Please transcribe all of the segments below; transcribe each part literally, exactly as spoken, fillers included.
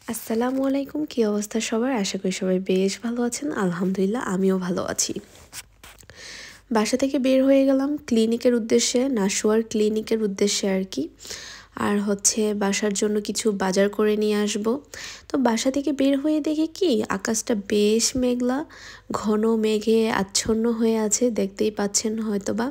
আসসালামু আলাইকুম, কি অবস্থা সবার? আশা করি সবাই বেশ ভালো আছেন। আলহামদুলিল্লাহ আমিও ভালো আছি। বাসা থেকে বের হয়ে গেলাম ক্লিনিকের উদ্দেশ্যে, নাসুয়ার ক্লিনিকের উদ্দেশ্যে আর কি। আর হচ্ছে বাসার জন্য কিছু বাজার করে নিয়ে আসব। তো বাসা থেকে বের হয়ে দেখি কি আকাশটা বেশ মেঘলা, ঘন মেঘে আচ্ছন্ন হয়ে আছে, দেখতেই পাচ্ছেন হয়তোবা।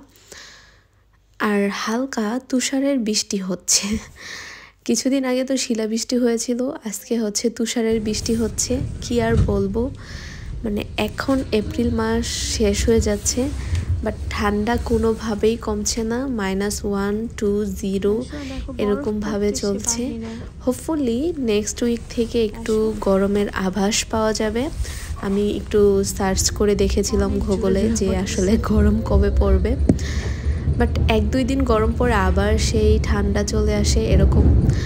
আর হালকা তুষারের বৃষ্টি হচ্ছে। কিছুদিন আগে তো শিলাবৃষ্টি হয়েছিল, আজকে হচ্ছে তুষারের বৃষ্টি হচ্ছে। কি আর বলবো, মানে এখন এপ্রিল মাস শেষ হয়ে যাচ্ছে, বাট ঠান্ডা কোনোভাবেই কমছে না। মাইনাস ওয়ান টু জিরো এরকমভাবে চলছে। হোপফুলি নেক্সট উইক থেকে একটু গরমের আভাস পাওয়া যাবে। আমি একটু সার্চ করে দেখেছিলাম গুগলে যে আসলে গরম কবে পড়বে, বাট এক দুই দিন গরম পরে আবার সেই ঠান্ডা চলে আসে এরকম।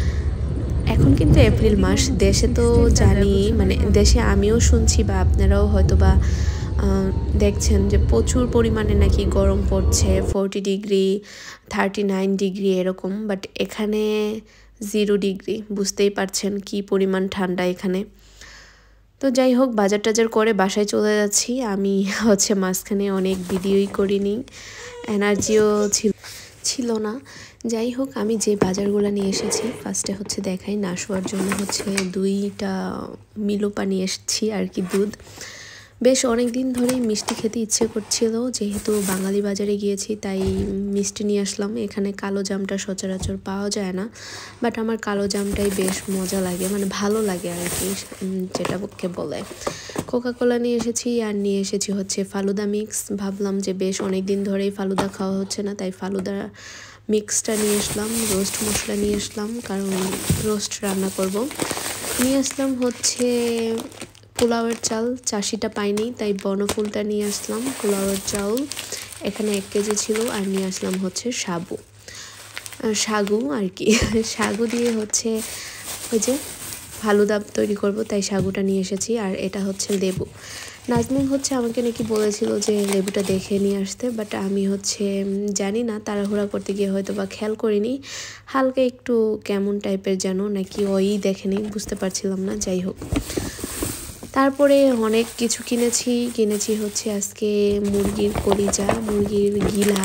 এখন কিন্তু এপ্রিল মাস, দেশে তো জানি, মানে দেশে আমিও শুনছি বা আপনারাও হয়তো বা দেখছেন যে প্রচুর পরিমাণে নাকি গরম পড়ছে, forty degree thirty nine degree এরকম। বাট এখানে জিরো ডিগ্রি, বুঝতেই পারছেন কি পরিমাণ ঠান্ডা এখানে। তো যাই হোক, বাজার টাজার করে বাসায় চলে যাচ্ছি। আমি হচ্ছে মাঝখানে অনেক ভিডিওই করিনি, এনার্জিও ছিল ছিল না। যাই হোক, আমি যে বাজারগুলো নিয়ে এসেছি ফার্স্টে হচ্ছে দেখাই। নাসুয়ার জন্য হচ্ছে দুইটা মিলোপা নিয়ে এসেছি আর কি, দুধ। বেশ অনেক দিন ধরেই মিষ্টি খেতে ইচ্ছে করছিল, যেহেতু বাঙালি বাজারে গিয়েছি তাই মিষ্টি নিয়ে আসলাম। এখানে কালো জামটা সচরাচর পাওয়া যায় না, বাট আমার কালো জামটাই বেশ মজা লাগে, মানে ভালো লাগে আর কি, যেটাকে বলে। কোকাকোলা নিয়ে এসেছি, আর নিয়ে এসেছি হচ্ছে ফালুদা মিক্স। ভাবলাম যে বেশ অনেক দিন ধরেই ফালুদা খাওয়া হচ্ছে না, তাই ফালুদা মিক্সটা নিয়ে আসলাম। রোস্ট মশলা নিয়ে আসলাম, কারণ রোস্ট রান্না করব। নিয়ে আসলাম হচ্ছে পোলাওয়ের চাল, চাষিটা পাইনি তাই বনফুলটা নিয়ে আসলাম। পোলাওয়ের চাউল এখানে এক কেজি ছিল। আর নিয়ে আসলাম হচ্ছে সাবু সাগু আর কি, সাগু দিয়ে হচ্ছে ওই যে ফালুদা তৈরি করব, তাই সাগুটা নিয়ে এসেছি। আর এটা হচ্ছে লেবু। নাজমুল হচ্ছে আমাকে নাকি বলেছিল যে লেবুটা দেখে নিয়ে আসতে, বাট আমি হচ্ছে জানি না, তাড়াহুড়া করতে গিয়ে হয়তো বা খেয়াল করিনি। হালকা একটু কেমন টাইপের যেন, নাকি ওই দেখেনি, বুঝতে পারছিলাম না। যাই হোক, তারপরে অনেক কিছু কিনেছি কিনেছি হচ্ছে আজকে মুরগির কলিজা, মুরগির গিলা।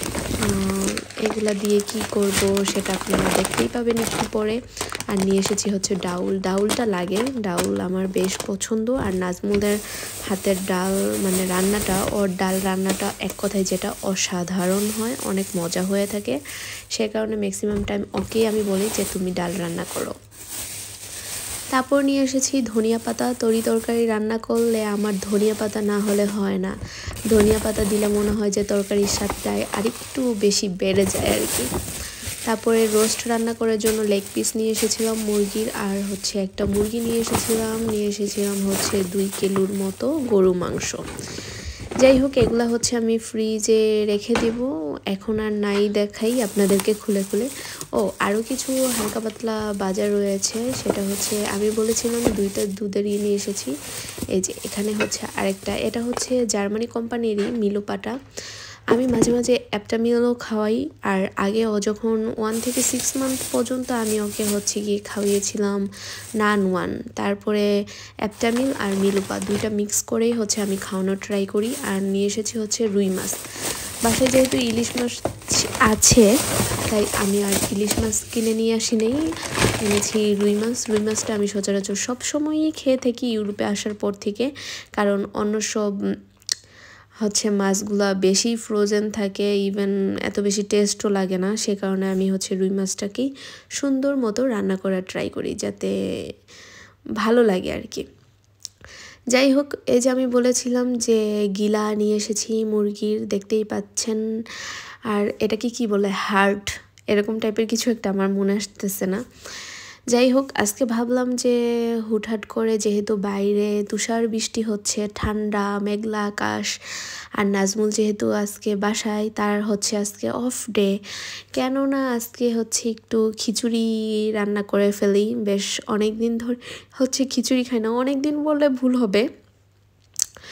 এগুলা দিয়ে কি করব সেটা আপনারা দেখতেই পাবেন একটু পরে। আর নিয়ে এসেছি হচ্ছে ডাউল। ডাউলটা লাগে, ডাউল আমার বেশ পছন্দ। আর নাজমুলের হাতের ডাল, মানে রান্নাটা, ওর ডাল রান্নাটা এক কথায় যেটা অসাধারণ হয়, অনেক মজা হয়ে থাকে। সে কারণে ম্যাক্সিমাম টাইম ওকেই আমি বলি যে তুমি ডাল রান্না করো। তারপর নিয়ে এসেছি ধনিয়া পাতা। তরি তরকারি রান্না করলে আমার ধনিয়া পাতা না হলে হয় না। ধনিয়া পাতা দিলে মনে হয় যে তরকারির স্বাদটায় আরেকটু বেশি বেড়ে যায় আর কি। তারপরে রোস্ট রান্না করার জন্য লেগ পিস নিয়ে এসেছিলাম মুরগির, আর হচ্ছে একটা মুরগি নিয়ে এসেছিলাম নিয়ে এসেছিলাম হচ্ছে দুই কিলোর মতো গরু মাংস। যাই হোক, এগুলা হচ্ছে আমি ফ্রিজে রেখে দেব, এখন আর নাই দেখাই আপনাদেরকে খুলে খুলে। ও আরও কিছু হালকা পাতলা বাজার রয়েছে, সেটা হচ্ছে আমি বলেছিলাম দুইটা দুধের ইয়ে নিয়ে এসেছি। এই যে এখানে হচ্ছে আরেকটা, এটা হচ্ছে জার্মানি কোম্পানিরই মিলোপাটা। আমি মাঝে মাঝে অ্যাপটামিলও খাওয়াই। আর আগে ও যখন ওয়ান থেকে সিক্স মান্থ পর্যন্ত আমি ওকে হচ্ছে গিয়ে খাওয়িয়েছিলাম নান ওয়ান, তারপরে অ্যাপটামিল আর মিলোপা দুইটা মিক্স করেই হচ্ছে আমি খাওয়ানোর ট্রাই করি। আর নিয়ে এসেছি হচ্ছে রুই মাছ। বাসায় যেহেতু ইলিশ মাছ আছে তাই আমি আর ইলিশ মাছ কিনে নিয়ে আসি নেই, এনেছি রুই মাছ। রুই মাছটা আমি সচরাচর সবসময়ই খেয়ে থাকি ইউরোপে আসার পর থেকে, কারণ অন্য সব হচ্ছে মাছগুলা বেশি ফ্রোজেন থাকে, ইভেন এত বেশি টেস্টও লাগে না। সে কারণে আমি হচ্ছে রুই মাছটাকেই সুন্দর মতো রান্না করার ট্রাই করি, যাতে ভালো লাগে আর কি। যাই হোক, এই যে আমি বলেছিলাম যে গিলা নিয়ে এসেছি মুরগির, দেখতেই পাচ্ছেন। আর এটাকে কি বলে, হার্ট এরকম টাইপের কিছু একটা, আমার মনে আসতেছে না। যাই হোক, আজকে ভাবলাম যে হুটহাট করে, যেহেতু বাইরে তুষার বৃষ্টি হচ্ছে, ঠান্ডা মেঘলা আকাশ, আর নাজমুল যেহেতু আজকে বাসায়, তার হচ্ছে আজকে অফ ডে, কেননা আজকে হচ্ছে একটু খিচুড়ি রান্না করে ফেলি। বেশ অনেক দিন ধরে হচ্ছে খিচুড়ি খাই না, অনেক দিন বললে ভুল হবে,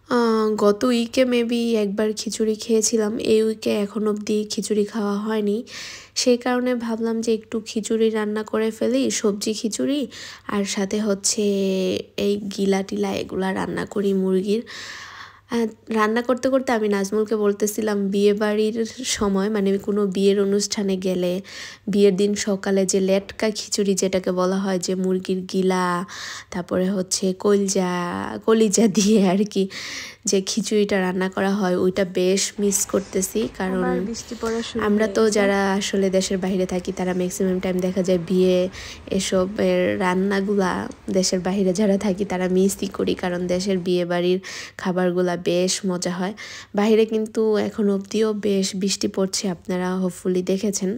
গত উইকে মেবি একবার খিচুড়ি খেয়েছিলাম, এই উইকে এখন অবধি খিচুড়ি খাওয়া হয়নি। সেই কারণে ভাবলাম যে একটু খিচুড়ি রান্না করে ফেলি, সবজি খিচুড়ি, আর সাথে হচ্ছে এই গিলা টিলা এগুলা রান্না করি মুরগির। রান্না করতে করতে আমি নাজমুলকে বলতেছিলাম বিয়ে বাড়ির সময় মানে কোনো বিয়ের অনুষ্ঠানে গেলে বিয়ের দিন সকালে যে লেটকা খিচুড়ি যেটাকে বলা হয়, যে মুরগির গিলা তারপরে হচ্ছে কলজা কলিজা দিয়ে আর কি যে খিচুড়িটা রান্না করা হয়, ওইটা বেশ মিস করতেছি। কারণ আমরা তো যারা আসলে দেশের বাইরে থাকি তারা ম্যাক্সিমাম টাইম দেখা যায় বিয়ে এসবের রান্নাগুলা দেশের বাইরে যারা থাকি তারা মিসই করি, কারণ দেশের বিয়ে বাড়ির খাবারগুলা বেশ মজা হয়। বাইরে কিন্তু এখন অবধিও বেশ বৃষ্টি পড়ছে, আপনারা হোপফুলি দেখেছেন।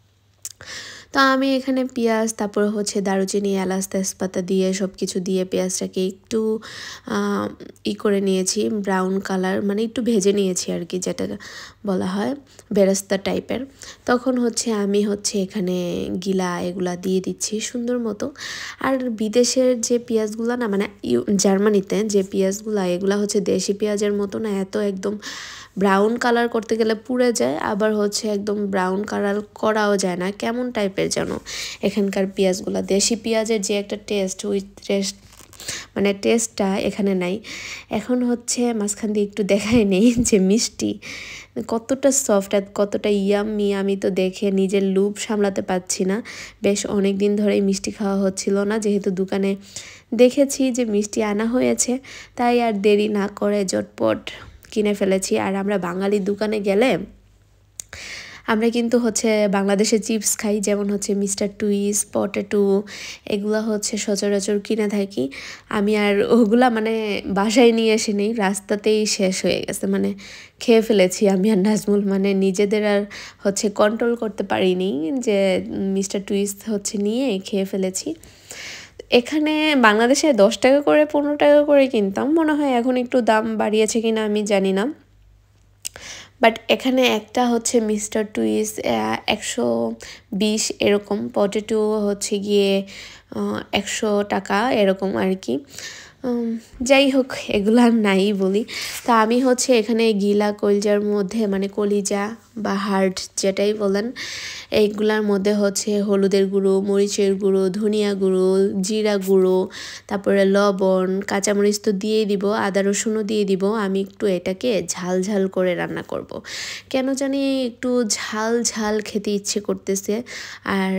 তো আমি এখানে পেঁয়াজ তারপর হচ্ছে দারুচিনি এলাচ তেজপাতা দিয়ে সব কিছু দিয়ে পেঁয়াজটাকে একটু ই করে নিয়েছি, ব্রাউন কালার মানে একটু ভেজে নিয়েছি আর কি, যেটা বলা হয় বেরেস্তা টাইপের। তখন হচ্ছে আমি হচ্ছে এখানে গিলা এগুলা দিয়ে দিচ্ছি সুন্দর মতো। আর বিদেশের যে পেঁয়াজগুলা না মানে জার্মানিতে যে পেঁয়াজগুলা এগুলা হচ্ছে দেশি পেঁয়াজের মতো না, এত একদম ব্রাউন কালার করতে গেলে পুড়ে যায়, আবার হচ্ছে একদম ব্রাউন কালার করাও যায় না, কেমন টাইপের যেন এখানকার পেঁয়াজগুলো। দেশি পেঁয়াজের যে একটা টেস্ট, ওই টেস্ট মানে টেস্টটা এখানে নাই। এখন হচ্ছে মাঝখান দিয়ে একটু দেখাই নেই যে মিষ্টি কতটা সফট আর কতটা ইয়াম্মি, আমি তো দেখে নিজের লুভ সামলাতে পারছি না। বেশ অনেক দিন ধরেই মিষ্টি খাওয়া হচ্ছিল না, যেহেতু দোকানে দেখেছি যে মিষ্টি আনা হয়েছে, তাই আর দেরি না করে ঝটপট কিনে ফেলেছি। আর আমরা বাঙালির দোকানে গেলে আমরা কিন্তু হচ্ছে বাংলাদেশে চিপস খাই, যেমন হচ্ছে মিস্টার টুইস, পটেটো, এগুলো হচ্ছে সচরাচর কিনে থাকি। আমি আর ওগুলা মানে বাসায় নিয়ে এসে নেই, রাস্তাতেই শেষ হয়ে গেছে, মানে খেয়ে ফেলেছি আমি আর নাজমুল, মানে নিজেদের আর হচ্ছে কন্ট্রোল করতে পারিনি যে মিস্টার টুইস হচ্ছে নিয়ে খেয়ে ফেলেছি। এখানে বাংলাদেশে দশ টাকা করে পনেরো টাকা করে কিনতাম, মনে হয় এখন একটু দাম বাড়িয়েছে কিনা আমি জানি না। বাট এখানে একটা হচ্ছে মিস্টার টুইস একশো বিশ এরকম, পটেটো হচ্ছে গিয়ে একশো টাকা এরকম আর কি। যাই হোক এগুলা নাই বলি। তা আমি হচ্ছে এখানে গিলা কলজার মধ্যে মানে কলিজা বা হার্ট যেটাই বলেন, এইগুলার মধ্যে হচ্ছে হলুদের গুঁড়ো, মরিচের গুঁড়ো, ধনিয়া গুঁড়ো, জিরা গুঁড়ো, তারপরে লবণ, কাঁচামরিচ তো দিয়েই দিব, আদা রসুনও দিয়ে দিব। আমি একটু এটাকে ঝাল ঝাল করে রান্না করব। কেন জানি একটু ঝাল ঝাল খেতে ইচ্ছে করতেছে। আর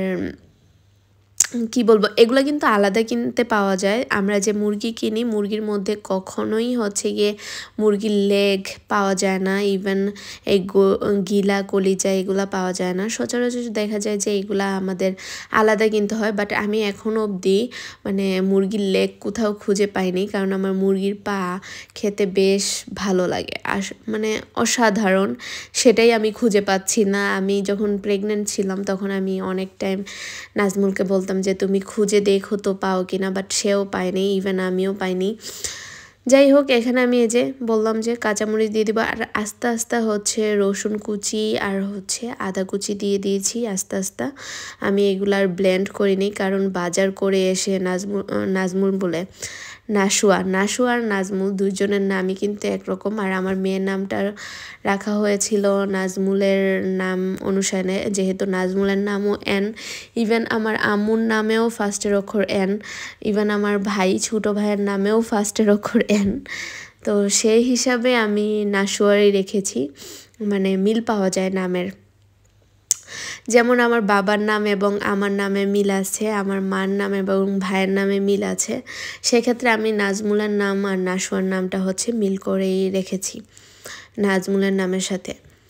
কি বলবো, এগুলো কিন্তু আলাদা কিনতে পাওয়া যায়। আমরা যে মুরগি কিনি মুরগির মধ্যে কখনোই হচ্ছে গিয়ে মুরগির লেগ পাওয়া যায় না, ইভেন এই গিলা কলিজা এগুলা পাওয়া যায় না। সচরাচর দেখা যায় যে এগুলা আমাদের আলাদা কিনতে হয়। বাট আমি এখনও অবধি মানে মুরগির লেগ কোথাও খুঁজে পাইনি, কারণ আমার মুরগির পা খেতে বেশ ভালো লাগে, আর মানে অসাধারণ, সেটাই আমি খুঁজে পাচ্ছি না। আমি যখন প্রেগনেন্ট ছিলাম তখন আমি অনেক টাইম নাজমুলকে বলতাম যে তুমি খুঁজে দেখো তো পাও কিনা, বাট সেও পায়নি, ইভেন আমিও পাইনি। যাই হোক এখানে আমি এই যে বললাম যে কাঁচামরিচ দিয়ে দিব, আর আস্তে আস্তে হচ্ছে রসুন কুচি আর হচ্ছে আদা কুচি দিয়ে দিয়েছি আস্তে আস্তে। আমি এগুলার ব্লেন্ড করিনি, কারণ বাজার করে এসে নাজমুল নাজমুল বলে নাশুয়া নাশুয়া আর নাজমুল দুইজনের নামই কিন্তু একরকম। আর আমার মেয়ের নামটা রাখা হয়েছিল নাজমুলের নাম অনুসারে, যেহেতু নাজমুলের নামও এন, ইভেন আমার আম্মুর নামেও ফার্স্টের অক্ষর এন, ইভেন আমার ভাই ছোটো ভাইয়ের নামেও ফার্স্টের অক্ষর এন। তো সেই হিসাবে আমি নাশুয়ারই রেখেছি, মানে মিল পাওয়া যায় নামের। যেমন আমার বাবার নাম এবং আমার নামে মিল আছে, আমার মার নাম এবং ভাইয়ের নামে মিল আছে, সেক্ষেত্রে আমি নাজমুলের নাম আর নাশুয়ার নামটা হচ্ছে মিল করেই রেখেছি নাজমুলের নামের সাথে।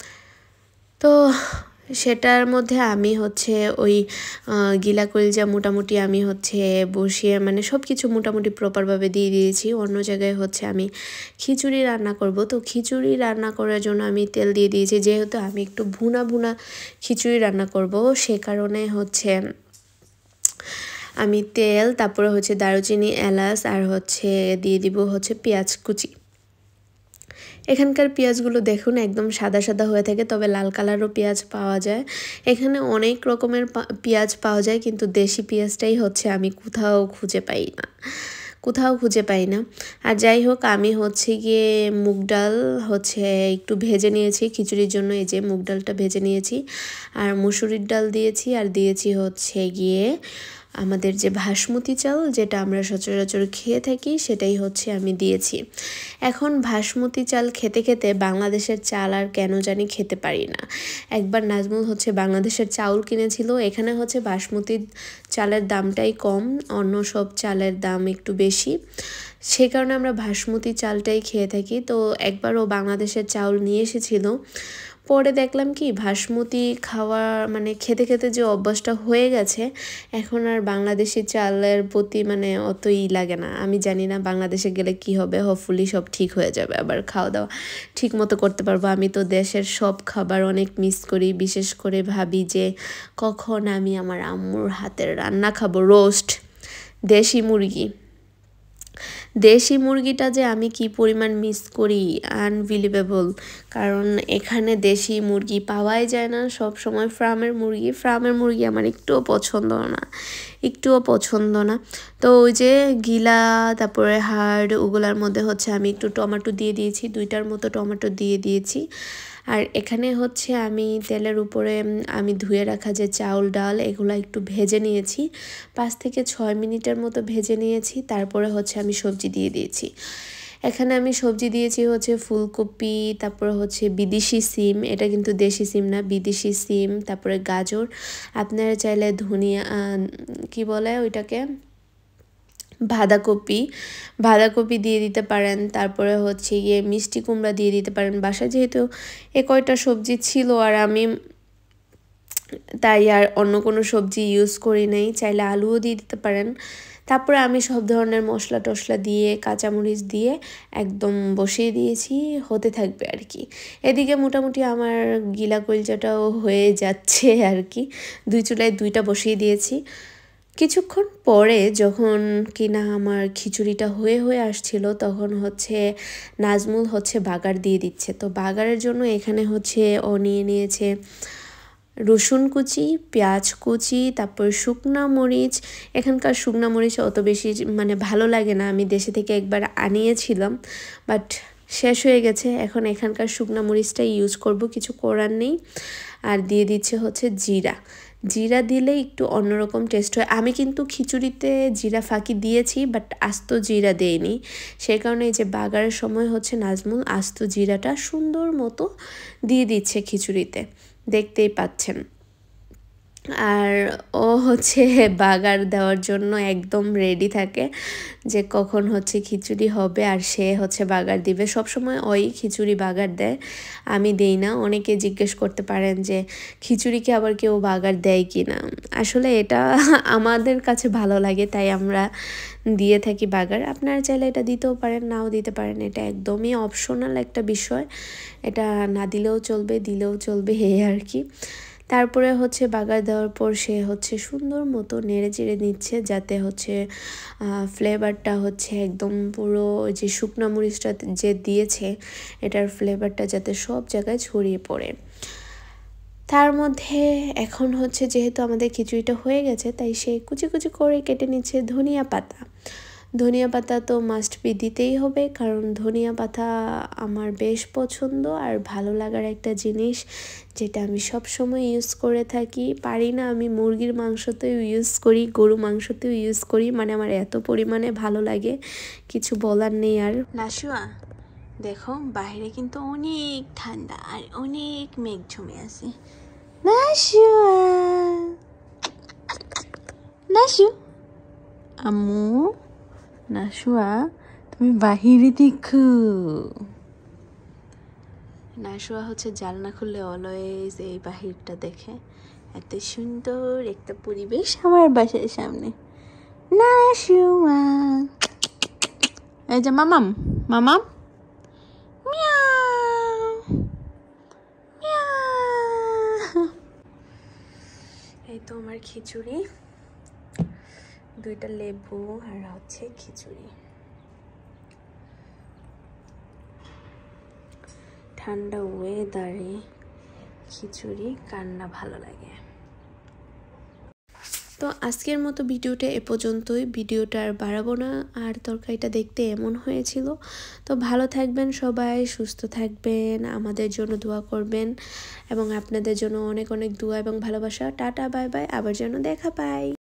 তো সেটার মধ্যে আমি হচ্ছে ওই গিলা কলিজা মোটামুটি আমি হচ্ছে বসিয়ে মানে সব কিছু মোটামুটি প্রপারভাবে দিয়ে দিয়েছি। অন্য জায়গায় হচ্ছে আমি খিচুড়ি রান্না করব, তো খিচুড়ি রান্না করার জন্য আমি তেল দিয়ে দিয়েছি, যেহেতু আমি একটু ভুনা ভুনা খিচুড়ি রান্না করব সে কারণে হচ্ছে আমি তেল, তারপরে হচ্ছে দারুচিনি এলাচ আর হচ্ছে দিয়ে দিব হচ্ছে পেঁয়াজ কুচি। এখানকার পেঁয়াজগুলো দেখুন একদম সাদা সাদা হয়ে থাকে, তবে লাল কালারও পেঁয়াজ পাওয়া যায়। এখানে অনেক রকমের পেঁয়াজ পাওয়া যায়, কিন্তু দেশি পেঁয়াজটাই হচ্ছে আমি কোথাও খুঁজে পাই না, কোথাও খুঁজে পাই না। আর যাই হোক, আমি হচ্ছে গিয়ে মুগ ডাল হচ্ছে একটু ভেজে নিয়েছি খিচুড়ির জন্য। এই যে মুগ ডালটা ভেজে নিয়েছি, আর মুসুরির ডাল দিয়েছি, আর দিয়েছি হচ্ছে গিয়ে আমাদের যে বাসমতি চাল, যেটা আমরা সচরাচর খেয়ে থাকি, সেটাই হচ্ছে আমি দিয়েছি। এখন বাসমতি চাল খেতে খেতে বাংলাদেশের চাল আর কেন জানি খেতে পারি না। একবার নাজমুল হচ্ছে বাংলাদেশের চাউল কিনেছিল, এখানে হচ্ছে বাসমতি চালের দামটাই কম, অন্য সব চালের দাম একটু বেশি, সেই কারণে আমরা বাসমতি চালটাই খেয়ে থাকি। তো একবার ও বাংলাদেশের চাউল নিয়ে এসেছিল, পরে দেখলাম কি বাসমতি খাওয়া মানে খেতে খেতে যে অভ্যাসটা হয়ে গেছে, এখন আর বাংলাদেশি চালের প্রতি মানে অতই লাগে না। আমি জানি না বাংলাদেশে গেলে কি হবে, হোপফুলি সব ঠিক হয়ে যাবে, আবার খাওয়া দাওয়া ঠিক মতো করতে পারবো। আমি তো দেশের সব খাবার অনেক মিস করি, বিশেষ করে ভাবি যে কখন আমি আমার আম্মুর হাতের রান্না খাবো, রোস্ট দেশি মুরগি। দেশি মুরগিটা যে আমি কি পরিমাণ মিস করি, আনবিলিভেবল। কারণ এখানে দেশি মুরগি পাওয়াই যায় না, সব সময় ফার্মের মুরগি। ফার্মের মুরগি আমার একটুও পছন্দ না, একটুও পছন্দ না। তো ওই যে গিলা, তারপরে হাড়, ওগুলার মধ্যে হচ্ছে আমি একটু টমেটো দিয়ে দিয়েছি, দুইটার মতো টমেটো দিয়ে দিয়েছি। আর এখানে হচ্ছে আমি তেলের উপরে আমি ধুয়ে রাখা যে চাউল ডাল, এগুলো একটু ভেজে নিয়েছি, পাঁচ থেকে ছয় মিনিটের মতো ভেজে নিয়েছি। তারপরে হচ্ছে আমি সবজি দিয়ে দিয়েছি। এখানে আমি সবজি দিয়েছি হচ্ছে ফুলকপি, তারপরে হচ্ছে বিদেশি সিম, এটা কিন্তু দেশি সিম না, বিদেশি সিম, তারপরে গাজর। আপনারা চাইলে ধনিয়া কি বলে ওইটাকে, বাঁধাকপি বাঁধাকপি দিয়ে দিতে পারেন। তারপরে হচ্ছে গিয়ে মিষ্টি কুমড়া দিয়ে দিতে পারেন। বাসায় যেহেতু এ কয়টা সবজি ছিল, আর আমি তাই আর অন্য কোনো সবজি ইউজ করি নাই, চাইলে আলুও দিয়ে দিতে পারেন। তারপরে আমি সব ধরনের মশলা টশলা দিয়ে, কাঁচামরিচ দিয়ে একদম বসিয়ে দিয়েছি, হতে থাকবে আর কি। এদিকে মোটামুটি আমার গিলা কলচাটাও হয়ে যাচ্ছে আর কি, দুই চুলায় দুইটা বসিয়ে দিয়েছি। কিছুক্ষণ পরে যখন কিনা আমার খিচুড়িটা হয়ে হয়ে আসছিল, তখন হচ্ছে নাজমুল হচ্ছে বাগার দিয়ে দিচ্ছে। তো বাগারের জন্য এখানে হচ্ছে ও নিয়ে নিয়েছে রসুন কুচি, পেঁয়াজ কুচি, তারপর শুকনা মরিচ। এখানকার শুকনা মরিচ অত বেশি মানে ভালো লাগে না, আমি দেশে থেকে একবার আনিয়েছিলাম, বাট শেষ হয়ে গেছে। এখন এখানকার শুকনা মরিচটাই ইউজ করব, কিছু করার নেই। আর দিয়ে দিচ্ছে হচ্ছে জিরা। জিরা দিলে একটু অন্যরকম টেস্ট হয়। আমি কিন্তু খিচুড়িতে জিরা ফাঁকি দিয়েছি, বাট আস্ত জিরা দেইনি, সেই কারণে এই যে বাগারের সময় হচ্ছে নাজমুল আস্ত জিরাটা সুন্দর মতো দিয়ে দিচ্ছে খিচুড়িতে, দেখতেই পাচ্ছেন। আর ও হচ্ছে বাগার দেওয়ার জন্য একদম রেডি থাকে, যে কখন হচ্ছে খিচুড়ি হবে আর সে হচ্ছে বাগার দিবে। সবসময় ওই খিচুড়ি বাগার দেয়, আমি দেই না। অনেকে জিজ্ঞেস করতে পারেন যে খিচুড়িকে আবার কেউ বাগার দেয় কি না। আসলে এটা আমাদের কাছে ভালো লাগে, তাই আমরা দিয়ে থাকি বাগার। আপনারা চাইলে এটা দিতেও পারেন, নাও দিতে পারেন, এটা একদমই অপশনাল একটা বিষয়, এটা না দিলেও চলবে, দিলেও চলবে, এই আর কি। তারপরে হচ্ছে বাগার দেওয়ার পর সে হচ্ছে সুন্দর মতো নেড়ে চেড়ে নিচ্ছে, যাতে হচ্ছে ফ্লেভারটা হচ্ছে একদম পুরো যে শুকনো মরিচটা যে দিয়েছে, এটার ফ্লেভারটা যাতে সব জায়গায় ছড়িয়ে পড়ে। তার মধ্যে এখন হচ্ছে যেহেতু আমাদের খিচুড়িটা হয়ে গেছে, তাই সে কুচি কুচি করে কেটে নিচ্ছে ধনিয়া পাতা। ধনিয়া পাতা তো মাস্ট বি দিতেই হবে, কারণ ধনিয়া পাতা আমার বেশ পছন্দ আর ভালো লাগার একটা জিনিস, যেটা আমি সব সময় ইউজ করে থাকি। পারি না আমি মুরগির মাংসতেও ইউজ করি, গরু মাংসতেও ইউজ করি, মানে আমার এত পরিমাণে ভালো লাগে, কিছু বলার নেই আর। নাশুয়া দেখো, বাইরে কিন্তু অনেক ঠান্ডা আর অনেক মেঘ জমে আছে। নাশুয়া, নাশু, আম্মু, নাশুয়া তুমি বাহিরে দেখো। নাশুয়া হচ্ছে জানলা খুললে অলওয়েজ এই বাহিরটা দেখে, এত সুন্দর একটা পরিবেশ আমার বাসার সামনে। নাশুয়া, এই যে মামাম, মামাম, মিয়াও মিয়াও। এই তো আমার খিচুড়ি, দুইটা লেবু আর হচ্ছে খিচুড়ি। ঠান্ডা ওয়েদারে খিচুড়ি কার না ভালো লাগে। তো তো আজকের মতো ভিডিওটা এ পর্যন্তই। ভিডিওটা আর বাড়াবো না, আর তরকারিটা দেখতে এমন হয়েছিল। তো ভালো থাকবেন সবাই, সুস্থ থাকবেন, আমাদের জন্য দোয়া করবেন এবং আপনাদের জন্য অনেক অনেক দোয়া এবং ভালোবাসা। টাটা, বাই বাই, আবার যেন দেখা পাই।